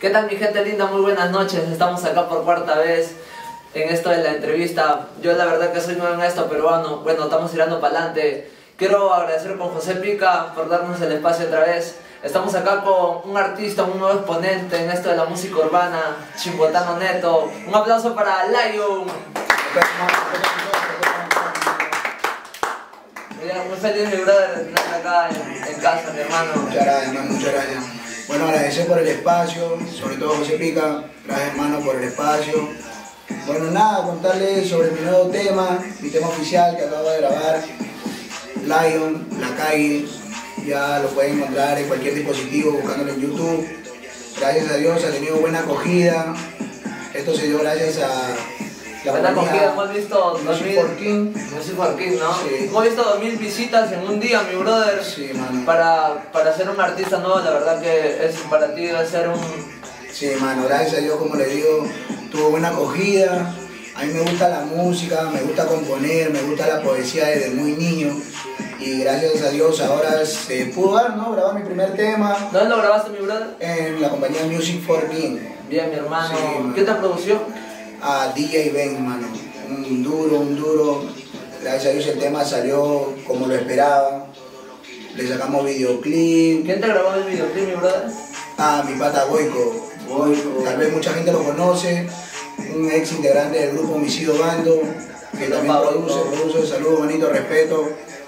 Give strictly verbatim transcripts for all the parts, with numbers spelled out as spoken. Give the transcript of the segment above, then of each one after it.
¿Qué tal mi gente linda? Muy buenas noches, estamos acá por cuarta vez en esto de la entrevista. Yo la verdad que soy nuevo en esto, pero bueno, bueno estamos tirando para adelante. Quiero agradecer con José Pica por darnos el espacio otra vez. Estamos acá con un artista, un nuevo exponente en esto de la música urbana, Chimbotano Neto. Un aplauso para Lion. Muy feliz mi brother de tenerte acá en, en casa, mi hermano. Muchas gracias, hermano, muchas gracias. Bueno, agradecer por el espacio, sobre todo José Pica, gracias hermano por el espacio. Bueno, nada, contarles sobre mi nuevo tema, mi tema oficial que acabo de grabar, Lion, La Calle. Ya lo pueden encontrar en cualquier dispositivo, buscándolo en YouTube. Gracias a Dios ha tenido buena acogida. Esto se dio gracias a la buena acogida. Hemos visto Music for King. Music for King, ¿no? Sí. Hemos visto dos mil visitas en un día, mi brother. Sí, mano. Para, para ser un artista nuevo, la verdad que es para ti debe ser un... Sí, mano, gracias a Dios, como le digo, tuvo buena acogida. A mí me gusta la música, me gusta componer, me gusta la poesía desde muy niño. Y gracias a Dios ahora se pudo dar, ¿no? Grabar mi primer tema. ¿Dónde lo grabaste, mi brother? En la compañía Music for King. Bien, mi hermano. Sí, ¿Qué te produció? A D J Ben, mano. Un duro, un duro. Gracias a Dios el tema salió como lo esperaba. Le sacamos videoclip. ¿Quién te grabó el videoclip, mi brother? Ah, mi pata Boico. Boico. Tal vez mucha gente lo conoce. Un ex integrante del grupo Homicidio Bando. Que también produce, produce. Saludos, manito, respeto.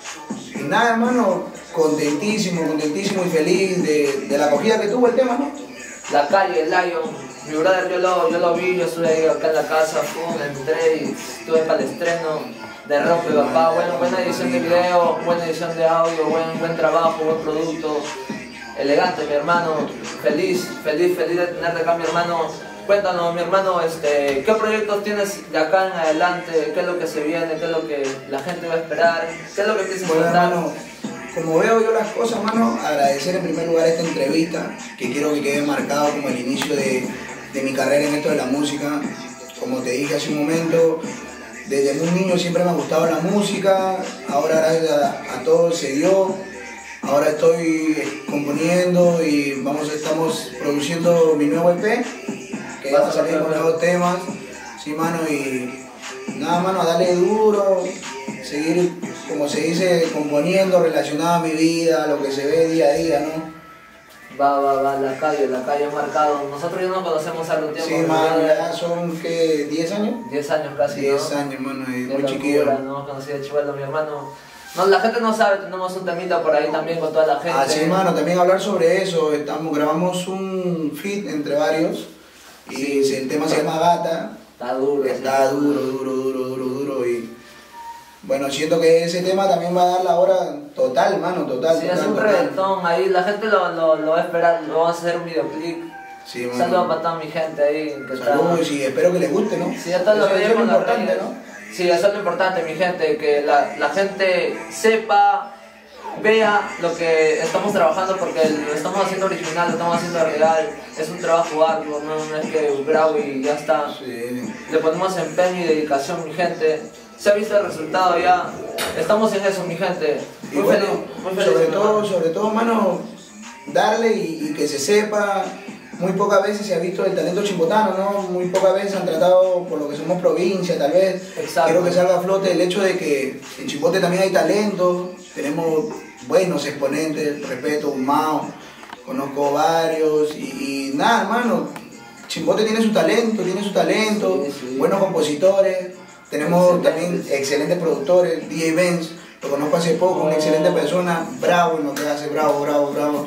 Y nada, hermano, contentísimo, contentísimo y feliz de, de la acogida que tuvo el tema, ¿no? La Calle, el Lion, mi brother, yo lo, yo lo vi, yo estuve ahí acá en la casa, pum, entré y estuve para el estreno de Rompe Papá. Bueno, buena edición de video, buena edición de audio, buen, buen trabajo, buen producto, elegante, mi hermano, feliz, feliz, feliz de tenerte acá, mi hermano. Cuéntanos, mi hermano, este, ¿qué proyectos tienes de acá en adelante? ¿Qué es lo que se viene? ¿Qué es lo que la gente va a esperar? ¿Qué es lo que piensas bueno, contar? Hermano, como veo yo las cosas, hermano, agradecer en primer lugar esta entrevista, que quiero que quede marcado como el inicio de, de mi carrera en esto de la música. Como te dije hace un momento, desde muy niño siempre me ha gustado la música, ahora gracias a, a todo se dio. Ahora estoy componiendo y vamos, estamos produciendo mi nuevo E P, que va a salir con nuevos temas, sí, mano, y nada, mano, a darle duro, seguir, como se dice, componiendo, relacionado a mi vida, a lo que se ve día a día, ¿no? Va, va, va, la calle, la calle marcado. Nosotros ya nos conocemos hace un tiempo. Sí, mano, ya son, ¿qué? ¿diez años? diez años casi, diez ¿no? años, mano, y Qué muy locura, chiquillo. no conocí a Chihuahua, mi hermano. No, la gente no sabe, tenemos un temita por ahí también con toda la gente. Ah, sí, mano, también hablar sobre eso, estamos, grabamos un feat entre varios, y sí. El tema se llama Gata. Está duro. Está sí. duro, duro, duro, duro, duro, y bueno, siento que ese tema también va a dar la hora total, mano, total. Sí, total, es un total. reggaetón, ahí la gente lo, lo, lo va a esperar, lo vamos a hacer un videoclip. Sí, mano. Saludos para toda mi gente ahí. Que Saludos está... y espero que les guste, ¿no? Sí, esto es lo eso, que eso es lo digo, importante, ¿no? Sí, eso es lo importante, mi gente, que la, la gente sepa, vea lo que estamos trabajando, porque lo estamos haciendo original, lo estamos haciendo real, es un trabajo arduo, no, no es que grabo y ya está. Sí. Le ponemos empeño y dedicación, mi gente. Se ha visto el resultado ya, estamos en eso, mi gente. Muy Y bueno, feliz, muy feliz, sobre mi todo, hermano. sobre todo, mano, darle y, y que se sepa. Muy pocas veces se ha visto el talento chimbotano, ¿no? Muy pocas veces han tratado por lo que somos provincia, tal vez. Exacto. Quiero que salga a flote el hecho de que en Chimbote también hay talento, tenemos buenos exponentes, respeto, un Mao, conozco varios y, y nada, hermano, Chimbote tiene su talento, tiene su talento, sí, sí. buenos compositores, tenemos Excelente. también excelentes productores, D J Benz, lo conozco hace poco, Oh. una excelente persona, bravo en lo que hace, bravo, bravo, bravo.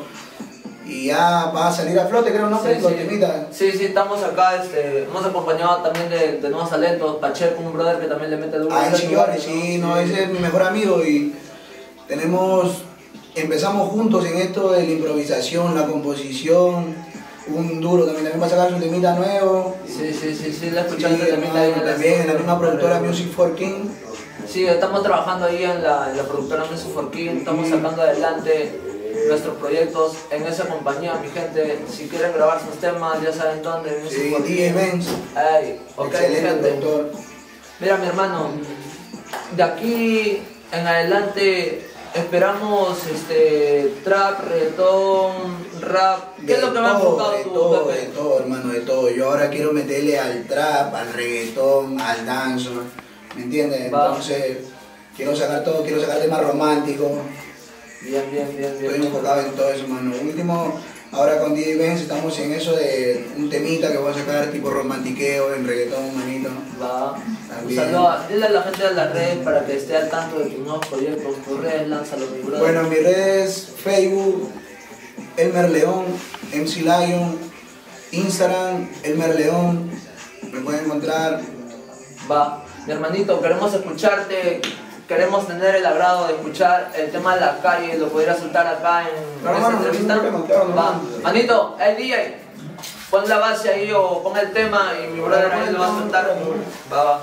Y ya va a salir a flote, creo, ¿no? Sí, Los sí. temitas. Sí, sí, estamos acá, este, hemos acompañado también de, de nuevos talentos, Pacheco, un brother que también le mete duro. Ay, Creo que señores, vale, sí, no, ese es mi mejor amigo y tenemos, empezamos juntos en esto de la improvisación, la composición, un duro también, también va a sacar su temita nuevo. Sí, sí, sí, sí, la Sí, escuchaste también ahí en hermano, el también en la estudio. misma productora Music for King. Sí, estamos trabajando ahí en la, en la productora Music for King, estamos sacando adelante nuestros proyectos en esa compañía, mi gente. Si quieren grabar sus temas, ya saben dónde, Music Sí, for D King. J Benz, Ay, ok, mi excelente gente. productor. Mira, mi hermano, de aquí en adelante esperamos este trap, reggaetón, rap. ¿Qué De es lo que me ha todo, enfocado de tú, todo, Pepe? de todo, hermano, de todo. Yo ahora quiero meterle al trap, al reggaetón, al dancehall, ¿me entiendes? Va. Entonces, quiero sacar todo, quiero sacar temas románticos. Bien, bien, bien, bien. Estoy enfocado en todo eso, mano. Último, ahora con D J Benz estamos en eso de un temita que voy a sacar tipo romantiqueo en reggaetón, manito. Va. Un También. saludo a, dile a la gente de las redes para que esté al tanto de tus nuevos proyectos, tus redes, lánzalo, mi brother. Bueno, en mis redes, Facebook, Elmer León, M C Lion, Instagram, Elmer León, me pueden encontrar. Va. Mi hermanito, queremos escucharte, queremos tener el agrado de escuchar el tema de la calle, lo podrías soltar acá en Claro, esta mano, entrevista. no te contaron, Va. no. Manito, el D J, pon la base ahí o pon el tema y mi brother ahí lo va a soltar. Va, va.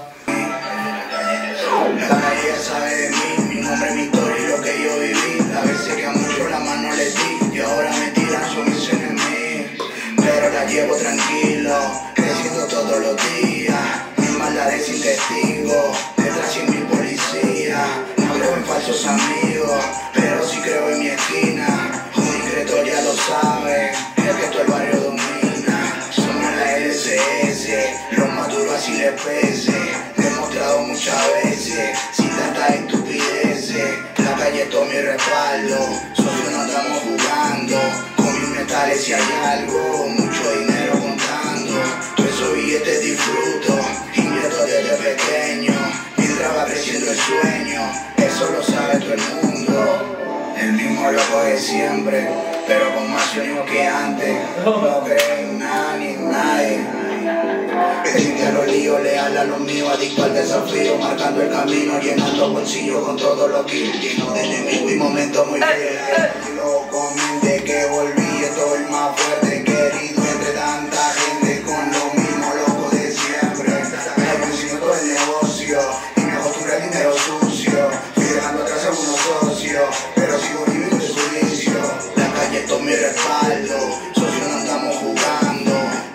La calle ya sabe de mí, mi nombre, mi historia y lo que yo viví. A veces que a muchos la mano les di y ahora me tiran son mis enemigos. Pero la llevo tranquilo, creciendo todos los días. Mis maldades sin testigo, detrás sin mi policía. No creo en falsos amigos, pero sí creo en mi esquina. Un discreto ya lo sabe, el que todo el barrio domina. Somos la L C S, los más duros así les pese. Demostrado muchas veces, sin tantas estupideces. La calle es todo mi respaldo, socio no estamos jugando. Con mis metales si hay algo, mucho dinero contando. Todos esos billetes disfruto, invierto desde pequeño. Mientras va creciendo el sueño, eso lo sabe todo el mundo. El mismo loco de siempre, pero con más sueño que antes. No creo en nada ni en nadie. Pendiente a los líos, leal a los míos, adicto al desafío, marcando el camino, llenando bolsillos con todos los kilos, lleno de enemigos y momentos muy feos. Loco, mente que volví, estoy más fuerte que herido entre tanta gente con lo mismo loco de siempre. Me consigo todo el negocio y me acostumbré al dinero sucio. Fui dejando atrás a algunos socios, pero sigo viviendo de su vicio. La calle es todo mi respaldo, socio no estamos jugando.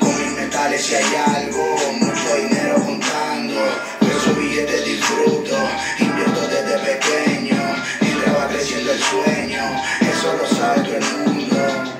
Si hay algo, mucho dinero contando, por esos billetes disfruto, invierto desde pequeño, mientras va creciendo el sueño, eso lo sabe todo el mundo.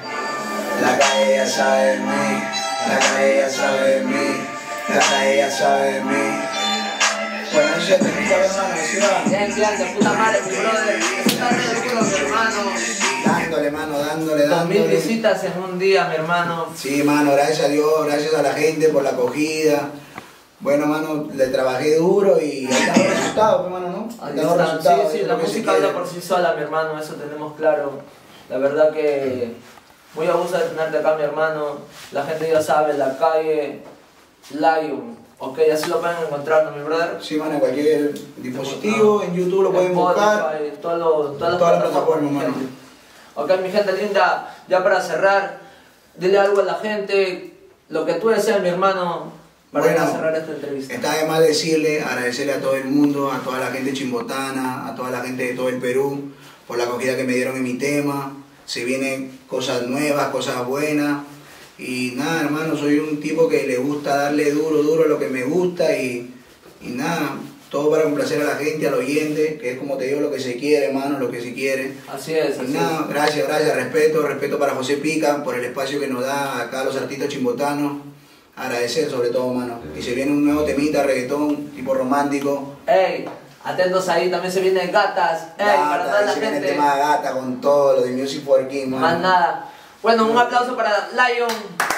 La calle ya sabe de mí, la calle ya sabe de mí, la calle ya sabe de mí. Bueno, eso es técnica, hermano, ¿sí va? Bien, bien, de puta madre, mi brother. Está re duro, mi hermano. Dándole, mano, dándole, Dos mil dándole. visitas en un día, mi hermano. Sí, mano, gracias a Dios, gracias a la gente por la acogida. Bueno, mano, le trabajé duro y ahí están los resultados, hermano, ¿no? Ahí Están los está. resultados, Sí, sí, es la lo que se música habla quiere. por sí sola, mi hermano, eso tenemos claro. La verdad que muy a gusto de tenerte acá, mi hermano. La gente ya sabe, la calle, Lion. Ok, así lo pueden encontrar, ¿no, mi brother? Sí, mano, en cualquier dispositivo, en YouTube lo pueden buscar. En todo lo- todas las Todas las plataformas, plataformas, mi mano. gente. Ok, mi gente linda, ya para cerrar, dile algo a la gente, lo que tú deseas, mi hermano, para Bueno, ya cerrar esta entrevista. Está de más decirle, agradecerle a todo el mundo, a toda la gente chimbotana, a toda la gente de todo el Perú, por la acogida que me dieron en mi tema. Se vienen cosas nuevas, cosas buenas. Y nada, hermano, soy un tipo que le gusta darle duro, duro a lo que me gusta y, y nada, todo para complacer a la gente, al oyente, que es como te digo, lo que se quiere, hermano, lo que se quiere. Así es, Y así nada, es. gracias, gracias, respeto, respeto para José Pica por el espacio que nos da acá a los artistas chimbotanos. Agradecer sobre todo, mano. Y se viene un nuevo temita, reggaetón, tipo romántico. Ey, atentos ahí, también se vienen gatas. Ey, para toda Gata, la y se viene el gente. tema de Gata con todo lo de Music for King, mano. Más nada. Bueno, un aplauso para Lion.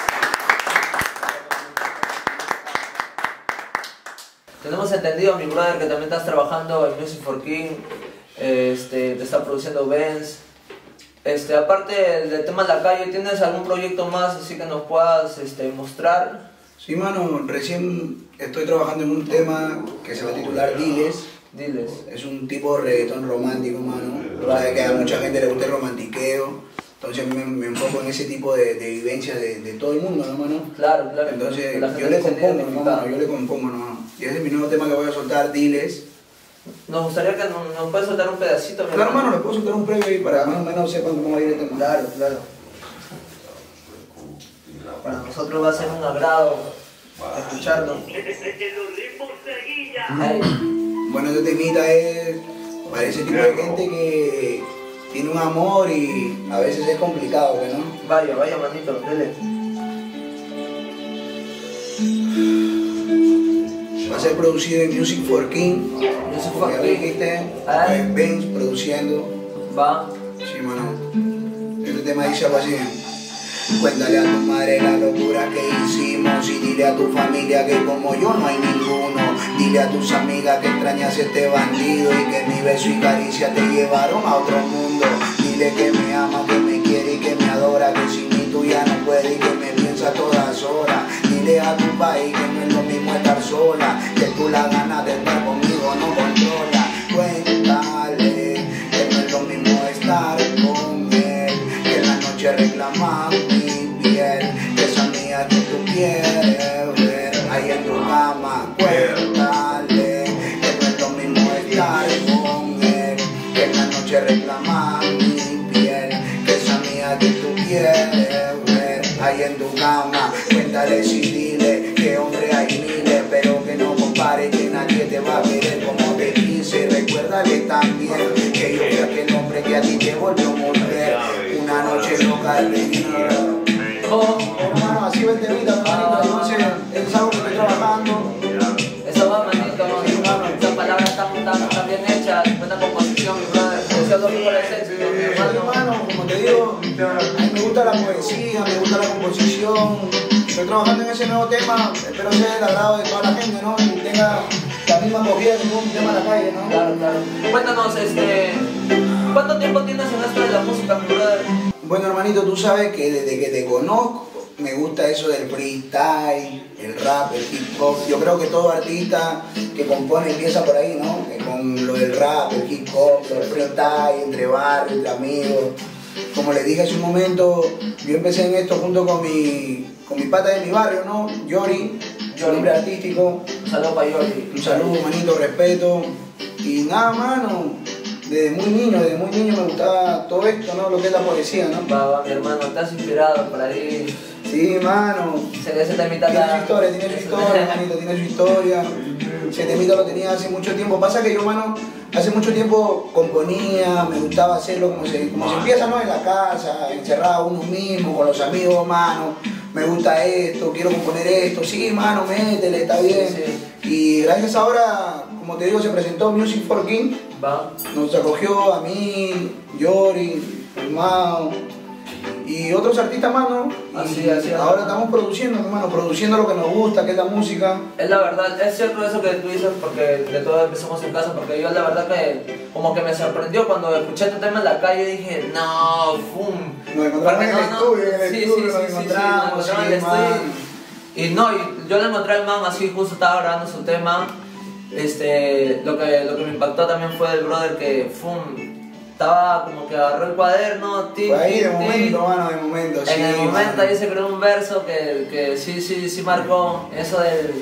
Tenemos entendido, mi brother, que también estás trabajando en Music for King. Este, te está produciendo Benz. Este, aparte del tema de la calle, ¿tienes algún proyecto más así que nos puedas este, mostrar? Sí, mano, recién estoy trabajando en un tema que se va a titular Diles. Diles. Es un tipo de reggaetón romántico, mano. Sabes que a mucha gente le gusta el romantiqueo. Entonces a mí me, me enfoco en ese tipo de, de vivencias de, de todo el mundo, ¿no, mano? Claro, claro. Entonces Que la gente yo le se siente compongo, ¿no, identificada. mano? Yo le compongo, ¿no? Y ese es mi nuevo tema que voy a soltar, Diles. Nos gustaría que nos, nos puedes soltar un pedacito, mi Claro, hermano. hermano, le puedo soltar un previo ahí para que más o menos sepan cómo va a ir el tema. Claro, claro. Para nosotros va a ser un agrado escucharlo. Ay, Bueno, este temita es para ese tipo de gente que tiene un amor y a veces es complicado, ¿no? Vaya, vaya, manito, dele. Va a ser producido en Music for King. Music for Ya King. dijiste, Ay. Benz produciendo. Va. Sí, mano. Este tema dice algo así. Cuéntale a tu madre la locura que hicimos y dile a tu familia que como yo no hay ninguno. Dile a tus amigas que extrañas este bandido y que mi beso y caricia te llevaron a otro mundo. Dile que me ama, que me quiere y que me adora, que sin mí tú ya no puedes y que me piensa a todas horas. Dile a tu país que no es lo mismo estar sola, que tú la ganas de estar conmigo no controla. Cuéntale que no es lo mismo estar con él, que en la noche reclama mi piel, que esa mía que tú quieres ver ahí en tu cama. Cuéntale que no es lo mismo estar con él, que en la noche reclama mi piel, que esa mía que tú quieres ver ahí en tu cama. Cuéntale si dile que hombre hay miles, pero que no compare que nadie te va a querer como te quise. Recuérdale también que yo fui aquel hombre que a ti te volvió mujer. Una noche loca de vida. Oh, Hermano, así va el temita, hermanito. Entonces, es algo que estoy trabajando. eso va, manito. Esas palabras están, tan, tan bien hechas. Buena composición, mi brother. Deseo lo mismo por el sexo, mi hermano. Hermano, como te digo, a mí me gusta la poesía, me gusta la composición. Estoy trabajando en ese nuevo tema, espero sea del agrado de toda la gente, ¿no? Y tenga la misma acogida que un tema en la calle, ¿no? Claro, claro. Cuéntanos, este, ¿cuánto tiempo tienes en esto de la música, mi brother? Bueno, hermanito, tú sabes que desde que te conozco me gusta eso del freestyle, el rap, el hip hop. Yo creo que todo artista que compone empieza por ahí, ¿no? Que con lo del rap, el hip hop, el freestyle, entre barrios, entre amigos. Como les dije hace un momento, yo empecé en esto junto con mi, con mi pata de mi barrio, ¿no? Yori, su nombre artístico. Un saludo para Yori. Un saludo, manito, respeto. Y nada, mano, desde muy niño, desde muy niño me gustaba todo esto, ¿no? Lo que es la poesía, ¿no? Va, va, mi hermano, te has inspirado por ahí. Sí, mano. Se le hace temita Tiene acá. su historia, tiene su historia, manito, tiene su historia. Ese temita lo tenía hace mucho tiempo. Pasa que yo, mano, hace mucho tiempo componía, me gustaba hacerlo como se, como se empieza, ¿no? En la casa, encerrado uno mismo, con los amigos, mano. Me gusta esto, quiero componer esto. Sí, mano, métele, está bien. Sí. Y gracias ahora, como te digo, se presentó Music for King. Va. Nos acogió a mí, Yori, hermano. Y otros artistas más, ¿no? Así, y así, ahora así. estamos produciendo, hermano, produciendo lo que nos gusta, que es la música. Es la verdad, es cierto eso que tú dices porque de todo empezamos en casa, porque yo la verdad que como que me sorprendió cuando escuché tu tema en la calle, dije, no, fum. Nos encontramos en el estudio, en el sí, estudio, sí, nos sí, sí, encontramos, sí, nos encontramos en el sí, estudio. man. Y no, y yo le encontré al man así, justo estaba grabando su tema. Este, lo que, lo que me impactó también fue el brother que, fum, estaba como que agarró el cuaderno, tin, Fue ahí de tin, tin. momento, mano, de momento, sí. En el momento mano. ahí se creó un verso que, que sí, sí, sí marcó eso del...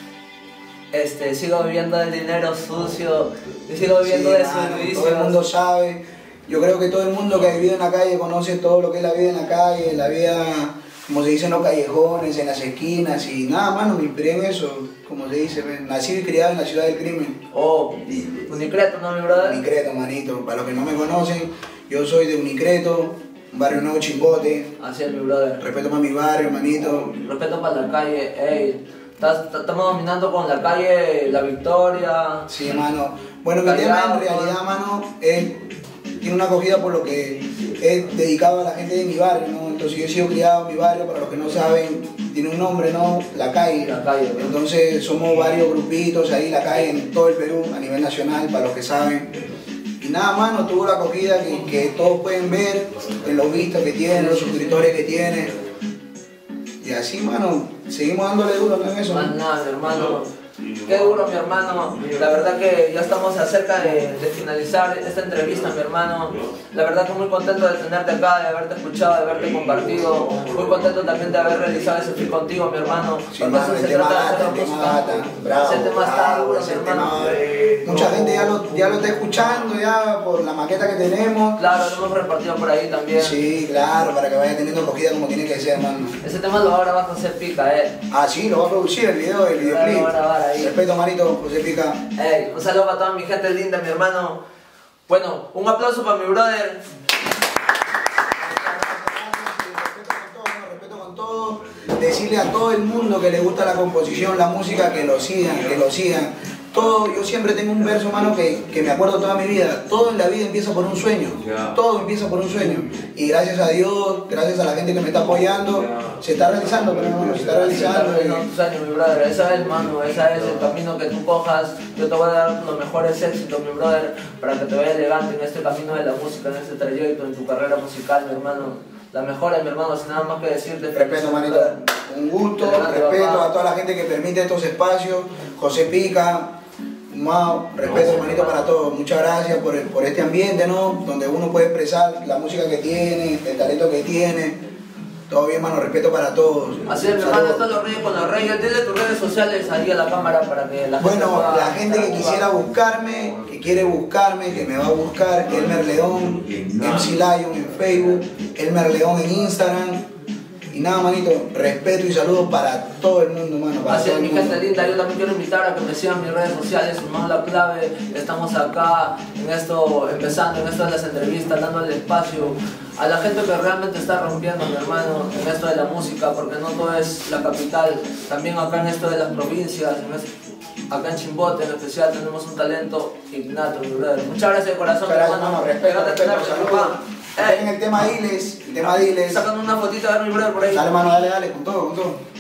Este, sigo viviendo del dinero sucio, y sigo viviendo Sí, de mano, servicios. todo el mundo sabe. Yo creo que todo el mundo que ha vivido en la calle conoce todo lo que es la vida en la calle, la vida, como se dice, en los callejones, en las esquinas. Y nada, mano, me inspiré en eso, como se dice, nacido y criado en la ciudad del crimen. Oh, Unicreto, ¿no, mi brother? Unicreto, manito. Para los que no me conocen, yo soy de Unicreto, un barrio nuevo Chimbote. Así es, mi brother. Respeto para mi barrio, manito. Respeto para la calle, ey. estás- Estamos dominando con la calle La Victoria. Sí, mano. Bueno, mi tema en realidad, mano, es, tiene una acogida por lo que es dedicado a la gente de mi barrio, ¿no? Entonces yo he sido criado en mi barrio, para los que no saben, tiene un nombre, ¿no? La Calle. La Calle, ¿no? Entonces somos varios grupitos ahí, La Calle, en todo el Perú, a nivel nacional, para los que saben. Y nada, mano, tuvo la acogida que, que todos pueden ver, en los vistos que tiene, los suscriptores que tiene. Y así, mano, seguimos dándole duro, ¿no? En eso. Más nada, mi hermano. Qué duro, mi hermano. La verdad que ya estamos cerca de, de finalizar esta entrevista, mi hermano. La verdad que muy contento de tenerte acá, de haberte escuchado, de haberte compartido. Muy contento también de haber realizado ese film contigo, mi hermano. Sí, Porque mano, eso el se tema trata de gata, hacer el tema música. gata, bravo, Ese tema está bravo, duro, mi ese hermano. tema, mucha gente ya lo, ya lo está escuchando ya por la maqueta que tenemos. Claro, lo hemos repartido por ahí también. Sí, claro, para que vaya teniendo acogida como tiene que ser, mano. Ese tema lo va a grabar José Pica, eh. Ah, sí, lo va a producir el video, el Claro, videoclip. lo va a grabar ahí. Respeto, Marito, José Pica. Ey, un saludo para toda mi gente linda, mi hermano. Bueno, un aplauso para mi brother. Respeto con todo. Decirle a todo el mundo que le gusta la composición, la música, que lo sigan, que lo sigan. Todo, yo siempre tengo un verso, mano, que, que me acuerdo toda mi vida. Todo en la vida empieza por un sueño. Yeah. Todo empieza por un sueño. Y gracias a Dios, gracias a la gente que me está apoyando, yeah. se está realizando, pero hermano, se está realizando. Sí, y... tus años, mi brother. Esa es, mano, esa es el camino que tú cojas. Yo te voy a dar los mejores éxitos, mi brother, para que te vayas elegante en este camino de la música, en este trayecto, en tu carrera musical, mi hermano. La mejor, mi hermano, sin nada más que decirte. Respeto, manito. Un gusto, adelante, respeto papá. A toda la gente que permite estos espacios. José Pica, Mao, respeto, hermanito, para todos. Muchas gracias por, el, por este ambiente, ¿no? Donde uno puede expresar la música que tiene, el talento que tiene. Todo bien, hermano, respeto para todos. Así es, mi hermano, están los reyes con los reyes. Dile tus redes sociales ahí a la cámara para que la gente Bueno, pueda, la gente que quisiera buscarme, que quiere buscarme, que me va a buscar, Elmer León, M C Lion en Facebook, Elmer León en Instagram. Y nada, manito, respeto y saludos para todo el mundo, mano. Así es, mi gente linda, yo también quiero invitar a que me sigan mis redes sociales, Sumado La Clave. Estamos acá en esto, empezando en esto de las entrevistas, dándole espacio a la gente que realmente está rompiendo, mi hermano, en esto de la música, porque no todo es la capital, también acá en esto de las provincias, en esto, acá en Chimbote en especial tenemos un talento innato, mi brother. Muchas gracias de corazón, Muchas gracias, hermano, respeto, respeto, saludos. En el tema Diles, el tema Diles. Sacando una fotita a ver mi brother por ahí. Dale, mano, dale, dale, con todo, con todo.